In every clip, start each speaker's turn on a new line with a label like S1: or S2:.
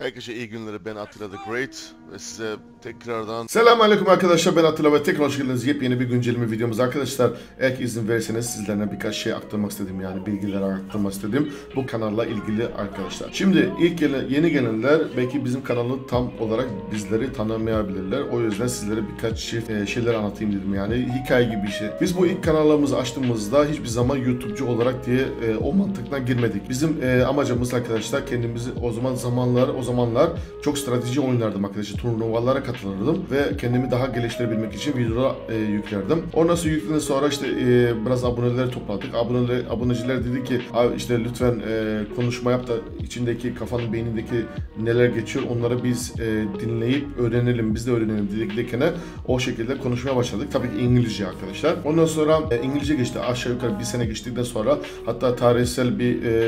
S1: Herkese iyi günleri, ben Attila the Great ve size tekrardan
S2: Selamünaleyküm arkadaşlar, ben Attila ve tekrar hoş geldiniz yepyeni bir güncelleme videomuz arkadaşlar. Eğer ki izin verirseniz sizlerle birkaç şey aktarmak istedim, yani bilgiler aktarmak istedim bu kanalla ilgili arkadaşlar. Şimdi yeni gelenler belki bizim kanalı tam olarak bizleri tanımayabilirler. O yüzden sizlere birkaç şeyler anlatayım dedim, yani hikaye gibi bir şey. Biz bu ilk kanalımızı açtığımızda hiçbir zaman YouTube'cu olarak diye o mantıktan girmedik. Bizim amacımız arkadaşlar, kendimizi o zamanlar çok strateji oynardım arkadaşlar. Turnuvalara katılırdım ve kendimi daha geliştirebilmek için videolar yüklerdim. Ondan sonra yükledikten sonra işte biraz aboneleri topladık. Aboneciler dedi ki işte lütfen konuşma yap da içindeki, kafanın, beynindeki neler geçiyor onları biz dinleyip öğrenelim, biz de öğrenelim dediklerine o şekilde konuşmaya başladık. Tabii ki İngilizce arkadaşlar. Ondan sonra İngilizce geçti. Aşağı yukarı bir sene geçtikten sonra hatta tarihsel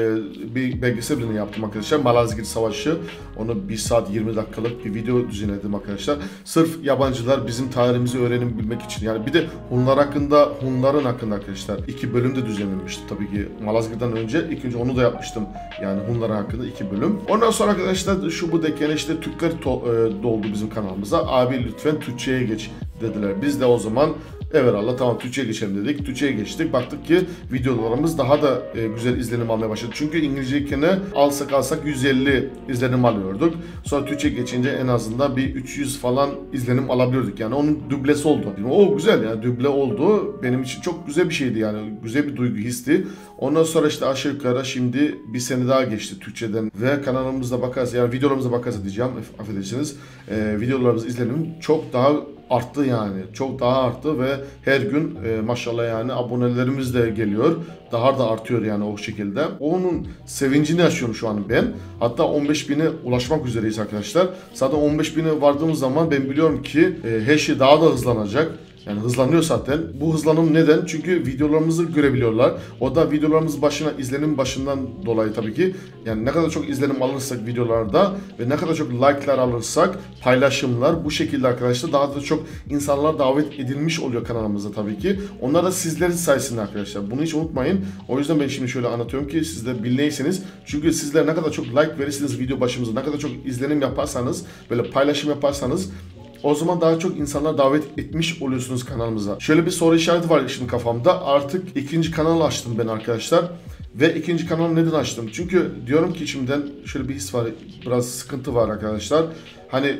S2: bir belgesel bile yaptım arkadaşlar. Malazgirt Savaşı. Onu 1 saat 20 dakikalık bir video düzenledim arkadaşlar. Sırf yabancılar bizim tarihimizi öğrenebilmek için. Yani bir de Hunların hakkında arkadaşlar 2 bölüm de düzenlenmişti tabii ki. Malazgirt'ten önce ilk önce onu da yapmıştım. Yani Hunlar hakkında 2 bölüm. Ondan sonra arkadaşlar şu bu derken işte Türkler doldu bizim kanalımıza. Abi lütfen Türkçe'ye geç dediler. Biz de o zaman evet tamam Türkçe'ye geçelim dedik. Türkçe'ye geçtik. Baktık ki videolarımız daha da güzel izlenim almaya başladı. Çünkü İngilizceyken alsak 150 izlenim alıyorduk. Sonra Türkçe geçince en azından bir 300 falan izlenim alabiliyorduk. Yani onun dublesi oldu. O güzel, yani duble oldu. Benim için çok güzel bir şeydi, yani güzel bir duygu, histi. Ondan sonra işte aşağı yukarı şimdi bir sene daha geçti Türkçeden ve kanalımızda bakarsa, yani videolarımıza bakarsa diyeceğim, affedersiniz. Videolarımız izlenim çok daha arttı, yani çok daha arttı ve her gün maşallah yani abonelerimiz de geliyor, daha da artıyor yani o şekilde. Onun sevincini yaşıyorum şu an ben. Hatta 15.000'e ulaşmak üzereyiz arkadaşlar. Zaten 15.000'e vardığımız zaman ben biliyorum ki her şey daha da hızlanacak. Yani hızlanıyor zaten. Bu hızlanım neden? Çünkü videolarımızı görebiliyorlar. O da videolarımız izlenim başından dolayı tabii ki. Yani ne kadar çok izlenim alırsak videolarda ve ne kadar çok like'lar alırsak, paylaşımlar, bu şekilde arkadaşlar daha da çok insanlar davet edilmiş oluyor kanalımıza tabii ki. Onlar da sizlerin sayesinde arkadaşlar. Bunu hiç unutmayın. O yüzden ben şimdi şöyle anlatıyorum ki siz de bilmeyseniz. Çünkü sizler ne kadar çok like verirsiniz video başımıza, ne kadar çok izlenim yaparsanız, böyle paylaşım yaparsanız, o zaman daha çok insanlar davet etmiş oluyorsunuz kanalımıza. Şöyle bir soru işareti var şimdi kafamda. Artık ikinci kanal açtım ben arkadaşlar. Ve ikinci kanalı neden açtım? Çünkü diyorum ki içimden şöyle bir his var. Biraz sıkıntı var arkadaşlar. Hani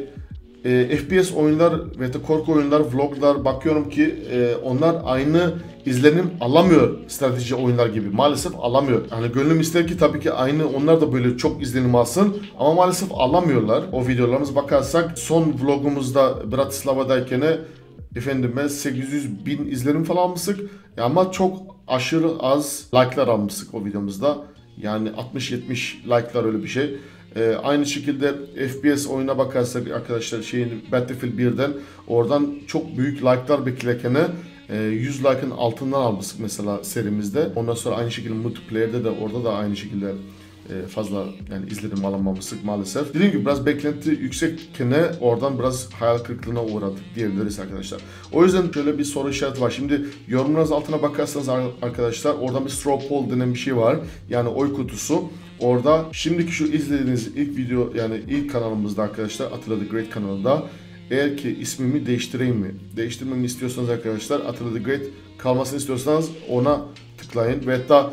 S2: FPS oyunlar ve de korku oyunlar, vloglar, bakıyorum ki onlar aynı izlenim alamıyor strateji oyunlar gibi. Maalesef alamıyor. Hani gönlüm ister ki tabii ki aynı onlar da böyle çok izlenim alsın ama maalesef alamıyorlar. O videolarımız bakarsak son vlogumuzda Bratislava'dayken efendime 800.000 izlenim falan almıştık. Ama çok aşırı az like'lar almıştık o videomuzda. Yani 60-70 like'lar, öyle bir şey. Aynı şekilde FPS oyuna bakarsak arkadaşlar Battlefield 1'den oradan çok büyük like'lar beklerken 100 like'ın altından almıştık mesela serimizde. Ondan sonra aynı şekilde multiplayer'de de orada da aynı şekilde fazla yani izlenim alamamıştık maalesef. Dediğim gibi biraz beklenti yüksekken oradan biraz hayal kırıklığına uğradık diyebiliriz arkadaşlar. O yüzden şöyle bir soru işareti var. Şimdi yorumlarınız altına bakarsanız arkadaşlar oradan bir straw poll denen bir şey var. Yani oy kutusu. Orada şimdiki şu izlediğiniz ilk video, yani ilk kanalımızda arkadaşlar, Attila the Great kanalında, eğer ki ismimi değiştireyim mi? Değiştirmemi istiyorsanız arkadaşlar, Attila the Great kalmasını istiyorsanız ona tıklayın. Ve hatta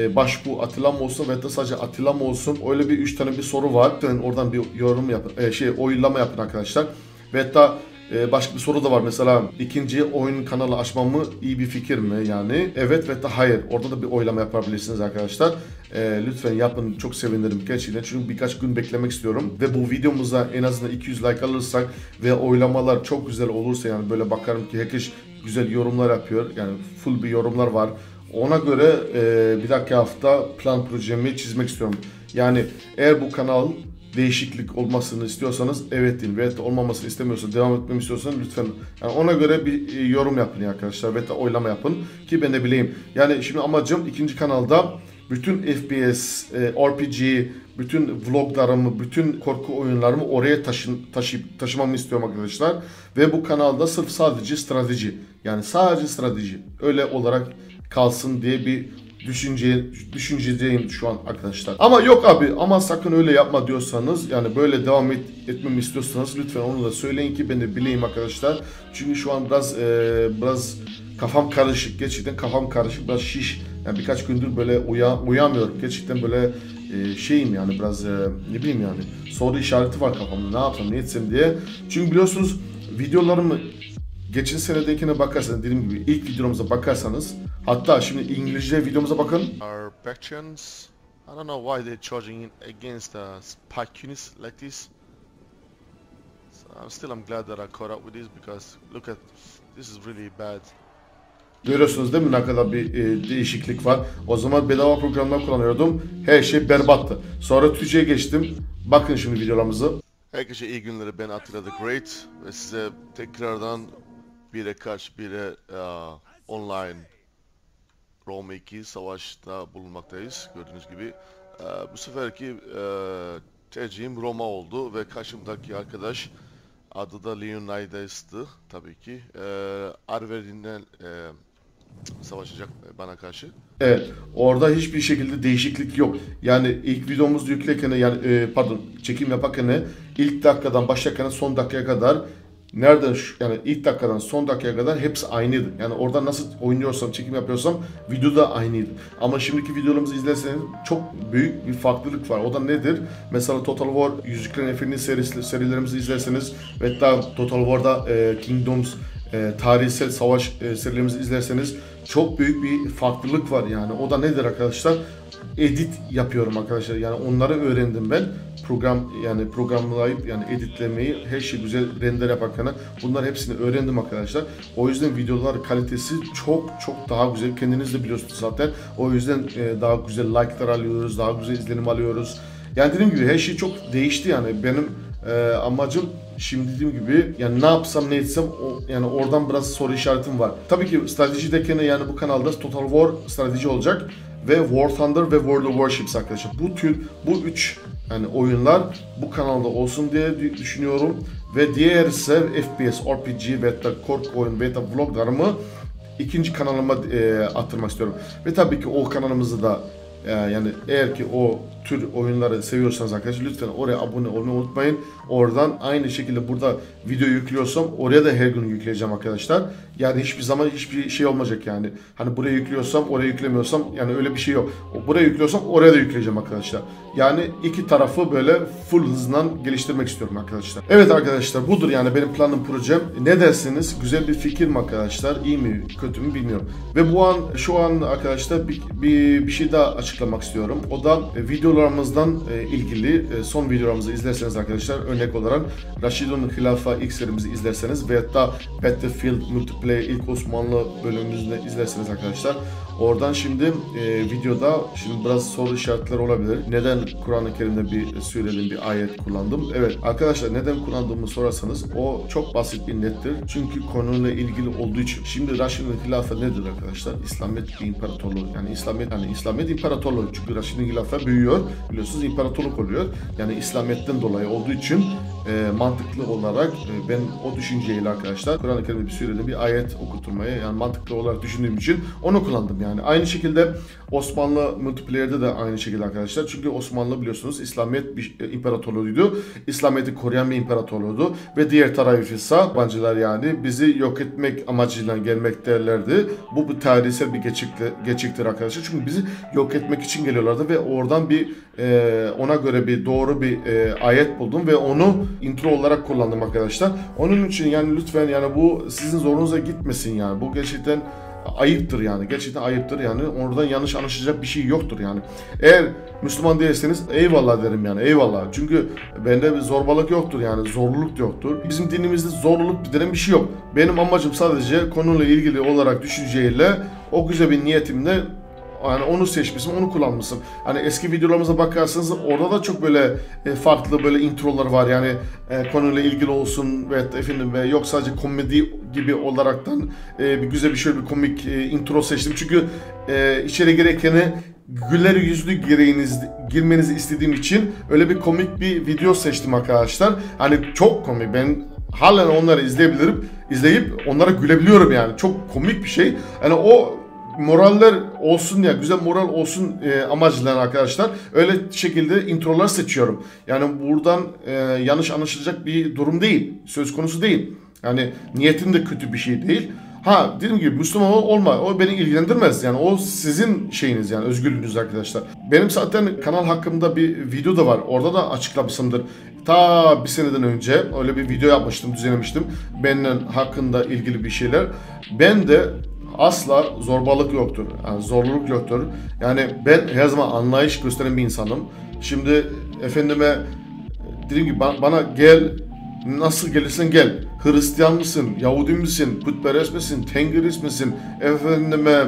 S2: bu Attila mı olsun ve da sadece Attila mı olsun, öyle bir 3 tane bir soru var. Yani oradan bir yorum yapın, oylama yapın arkadaşlar. Ve hatta başka bir soru da var, mesela ikinci oyun kanalı açmamı iyi bir fikir mi, yani evet ve da hayır, orada da bir oylama yapabilirsiniz arkadaşlar. Lütfen yapın, çok sevinirim gerçekten, çünkü birkaç gün beklemek istiyorum ve bu videomuza en azından 200 like alırsak ve oylamalar çok güzel olursa, yani böyle bakarım ki herkes güzel yorumlar yapıyor, yani full bir yorumlar var, ona göre bir dahaki hafta plan projemi çizmek istiyorum. Yani eğer bu kanal değişiklik olmasını istiyorsanız evet deyin, ve olmamasını istemiyorsanız, devam etmemi istiyorsanız lütfen yani ona göre bir yorum yapın arkadaşlar ve oylama yapın ki ben de bileyim. Yani şimdi amacım ikinci kanalda bütün FPS, RPG, bütün vloglarımı, bütün korku oyunlarımı oraya taşımamı istiyorum arkadaşlar. Ve bu kanalda sırf sadece strateji, yani sadece strateji öyle olarak kalsın diye bir düşüncedeyim şu an arkadaşlar. Ama yok abi, ama sakın öyle yapma diyorsanız, yani böyle devam etmemi istiyorsanız lütfen onu da söyleyin ki ben de bileyim arkadaşlar. Çünkü şu an biraz kafam karışık, gerçekten kafam karışık, biraz şiş. Yani birkaç gündür böyle uyamıyorum. Gerçekten böyle şeyim yani, biraz ne bileyim yani, soru işareti var kafamda, ne yapsam ne etsem diye. Çünkü biliyorsunuz videolarımı geçen senedekine bakarsanız, dediğim gibi ilk videomuza bakarsanız, hatta şimdi İngilizce videomuza bakın.
S1: Our Bactrians, I don't know why they're charging against Spikunis like this. So I'm glad that I caught up with this because look at this is really bad.
S2: Görüyorsunuz değil mi ne kadar bir değişiklik var. O zaman bedava programlar kullanıyordum. Her şey berbattı. Sonra Türkçe'ye geçtim. Bakın şimdi videolarımızı.
S1: Herkese iyi günleri, ben Attila the Great ve size tekrardan bire karşı bire online Roma 2 savaşta bulunmaktayız. Gördüğünüz gibi bu seferki tercihim Roma oldu ve karşımdaki arkadaş adı da Leonidas'tı tabii ki. Arverin'den savaşacak bana karşı.
S2: Evet, orada hiçbir şekilde değişiklik yok. Yani ilk videomuzu yüklerken, yani çekim yaparken ilk dakikadan başlarken son dakikaya kadar, nereden yani ilk dakikadan son dakikaya kadar hepsi aynıydı. Yani orada nasıl oynuyorsam, çekim yapıyorsam videoda aynıydı. Ama şimdiki videolarımızı izlerseniz çok büyük bir farklılık var. O da nedir? Mesela Total War Yüzüklerin Efendisi serilerimizi izlerseniz ve hatta Total War'da Kingdoms tarihsel savaş serilerimizi izlerseniz çok büyük bir farklılık var yani. O da nedir arkadaşlar? Edit yapıyorum arkadaşlar. Yani onları öğrendim ben. Programlayıp yani editlemeyi, her şey güzel render yaparken bunlar hepsini öğrendim arkadaşlar. O yüzden videolar kalitesi çok daha güzel. Kendiniz de biliyorsunuz zaten. O yüzden daha güzel like'lar alıyoruz, daha güzel izlenim alıyoruz. Yani dediğim gibi her şey çok değişti yani. Benim amacım şimdi dediğim gibi, yani ne yapsam ne etsem yani oradan biraz soru işaretim var. Tabii ki stratejideki yani bu kanalda Total War strateji olacak ve War Thunder ve World of Warships arkadaşlar. Bu üç yani oyunlar bu kanalda olsun diye düşünüyorum ve diğer ise FPS, RPG ve da korku oyun ve da vloglarımı ikinci kanalıma attırmak istiyorum. Ve tabii ki o kanalımızı da yani eğer ki o tür oyunları seviyorsanız arkadaşlar lütfen oraya abone olmayı unutmayın. Oradan aynı şekilde burada video yüklüyorsam oraya da her gün yükleyeceğim arkadaşlar. Yani hiçbir zaman hiçbir şey olmayacak yani. Hani buraya yüklüyorsam oraya yüklemiyorsam yani öyle bir şey yok. Buraya yüklüyorsam oraya da yükleyeceğim arkadaşlar. Yani iki tarafı böyle full hızla geliştirmek istiyorum arkadaşlar. Evet arkadaşlar, budur yani benim planım, projem. Ne dersiniz? Güzel bir fikir mi arkadaşlar? İyi mi kötü mü bilmiyorum. Ve şu an arkadaşlar bir şey daha açıklamak istiyorum. O da videolarımızdan ilgili son videolarımızı izlerseniz arkadaşlar, örnek olarak Rashidun Hilafa ilk serimizi izlerseniz veyahut da Battlefield Multiplayer ilk Osmanlı bölümümüzde izlerseniz arkadaşlar, oradan şimdi videoda şimdi biraz soru işaretleri olabilir. Neden Kur'an-ı Kerim'de bir söylediğim bir ayet kullandım? Evet arkadaşlar, neden kullandığımı sorarsanız o çok basit bir nettir. Çünkü konuyla ilgili olduğu için. Şimdi Raşidun Hilafa nedir arkadaşlar? İslamiyet bir imparatorluğu. Yani İslamiyet imparatorluğu. Çünkü Raşidun Hilafa büyüyor. Biliyorsunuz imparatorluk oluyor. Yani İslamiyet'ten dolayı olduğu için mantıklı olarak ben o düşünceyle arkadaşlar Kur'an-ı Kerim'de bir söylediğim bir ayet okuturmaya, yani mantıklı olarak düşündüğüm için onu kullandım yani. Aynı şekilde Osmanlı Multiplayer'de de aynı şekilde arkadaşlar. Çünkü Osmanlı biliyorsunuz İslamiyet bir imparatorluğuydu. İslamiyet'i koruyan bir imparatorluğuydu ve diğer tarafı ise yabancılar yani bizi yok etmek amacıyla gelmektelerdi. Bu bir tarihsel bir gerçektir arkadaşlar. Çünkü bizi yok etmek için geliyorlardı ve oradan bir ona göre bir doğru bir ayet buldum ve onu intro olarak kullandım arkadaşlar. Onun için yani lütfen yani bu sizin zorunuza gitmesin yani. Bu gerçekten ayıptır yani. Gerçekten ayıptır yani. Oradan yanlış anlaşılacak bir şey yoktur yani. Eğer Müslüman değilseniz eyvallah derim yani. Eyvallah. Çünkü bende bir zorbalık yoktur yani. Zorluluk yoktur. Bizim dinimizde zorluluk denen bir şey yok. Benim amacım sadece konuyla ilgili olarak düşünceyle o güzel bir niyetimle yani onu seçmişim, onu kullanmışım. Hani eski videolarımıza bakarsanız orada da çok böyle farklı böyle introlar var yani konuyla ilgili olsun ve efendim ve yok sadece komedi gibi olaraktan bir güzel bir şöyle bir komik intro seçtim. Çünkü içeri gerekeni güler yüzlü girmenizi istediğim için öyle bir komik bir video seçtim arkadaşlar. Hani çok komik, ben halen onları izleyip onlara gülebiliyorum yani. Çok komik bir şey. Yani o moraller olsun ya, güzel moral olsun amacıyla arkadaşlar öyle şekilde introlar seçiyorum. Yani buradan yanlış anlaşılacak bir durum değil, söz konusu değil. Yani niyetim de kötü bir şey değil. Ha, dediğim gibi Müslüman olma, o beni ilgilendirmez. Yani o sizin şeyiniz, yani özgürlüğünüz arkadaşlar. Benim zaten kanal hakkında bir video da var. Orada da açıklamışımdır. Ta bir seneden önce öyle bir video yapmıştım, düzenlemiştim. Benimle hakkında ilgili bir şeyler. Ben de asla zorbalık yoktur. Yani zorluk yoktur. Yani ben her zaman anlayış gösteren bir insanım. Şimdi efendime dediğim gibi bana gel, nasıl gelirsen gel. Hristiyan mısın, Yahudi misin, putperest misin, Tengrist misin, efendime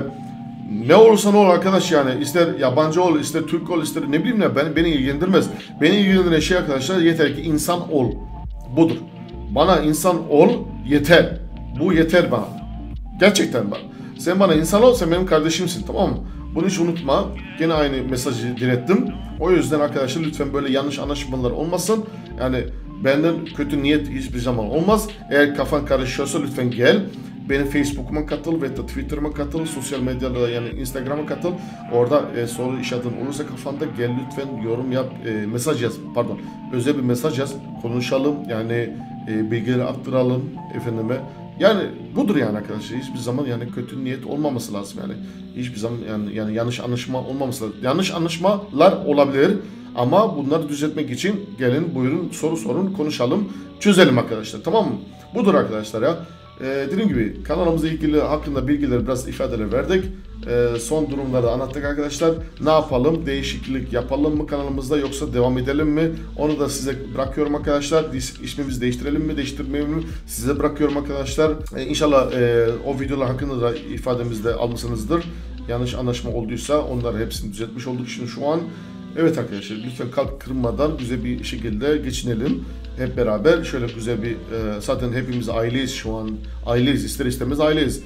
S2: ne olursan ol arkadaş yani. İster yabancı ol, ister Türk ol, ister ne bileyim ne, beni ilgilendirmez. Beni ilgilendiren şey arkadaşlar, yeter ki insan ol. Budur. Bana insan ol yeter. Bu yeter bana. Gerçekten bak. Sen bana insan ol, sen benim kardeşimsin, tamam mı? Bunu hiç unutma. Gene aynı mesajı dilettim. O yüzden arkadaşlar lütfen böyle yanlış anlaşmalar olmasın. Yani benden kötü niyet hiçbir zaman olmaz. Eğer kafan karışıyorsa lütfen gel. Benim Facebook'uma katıl ve Twitter'ıma katıl. Sosyal medyada yani Instagram'a katıl. Orada soru işaretin olursa kafanda gel lütfen, yorum yap, mesaj yaz. Pardon. Özel bir mesaj yaz. Konuşalım. Yani bilgileri aktaralım efendime. Yani budur yani arkadaşlar. Hiçbir zaman yani kötü niyet olmaması lazım yani. Hiçbir zaman yani yanlış anlaşma olmaması lazım. Yanlış anlaşmalar olabilir ama bunları düzeltmek için gelin, buyurun, soru sorun, konuşalım, çözelim arkadaşlar, tamam mı? Budur arkadaşlar ya. Dediğim gibi kanalımızla ilgili hakkında bilgileri, biraz ifadeler verdik. Son durumları anlattık arkadaşlar. Ne yapalım? Değişiklik yapalım mı kanalımızda, yoksa devam edelim mi? Onu da size bırakıyorum arkadaşlar. İsmimizi değiştirelim mi, değiştirmeyelim mi? Size bırakıyorum arkadaşlar. İnşallah o videolar hakkında da ifademizde almışsınızdır. Yanlış anlaşma olduysa onları hepsini düzeltmiş olduk şimdi şu an. Evet arkadaşlar, lütfen kalp kırmadan güzel bir şekilde geçinelim. Hep beraber şöyle güzel bir, zaten hepimiz aileyiz şu an. Aileyiz, ister istemez aileyiz.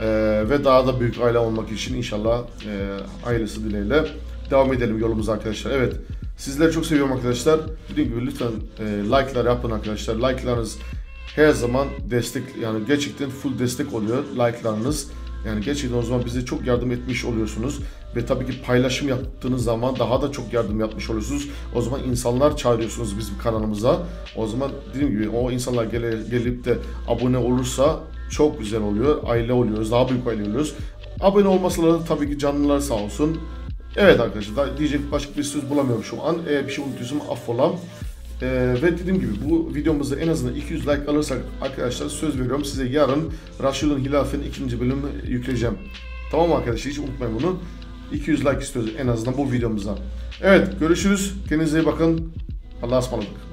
S2: Ve daha da büyük aile olmak için inşallah ailesi dileğiyle devam edelim yolumuza arkadaşlar. Evet, sizleri çok seviyorum arkadaşlar. Dediğim gibi lütfen like'lar yapın arkadaşlar. Like'larınız her zaman destek, yani gerçekten full destek oluyor like'larınız. Yani gerçekten o zaman bize çok yardım etmiş oluyorsunuz. Ve tabii ki paylaşım yaptığınız zaman daha da çok yardım yapmış oluyorsunuz. O zaman insanlar çağırıyorsunuz bizim kanalımıza. O zaman dediğim gibi o insanlar gelip de abone olursa çok güzel oluyor. Aile oluyoruz, daha büyük aile oluyoruz. Abone olmasalar da tabii ki canlılar sağ olsun. Evet arkadaşlar, diyecek başka bir söz bulamıyorum şu an. Eğer bir şey unuttuysam affola. Ve dediğim gibi bu videomuzda en azından 200 like alırsak arkadaşlar, söz veriyorum size yarın Raşid'in Hilaf'ın 2. bölümünü yükleyeceğim. Tamam mı arkadaşlar, hiç unutmayın bunu. 200 like istiyoruz en azından bu videomuza. Evet, görüşürüz. Kendinize iyi bakın. Allah'a ısmarladık.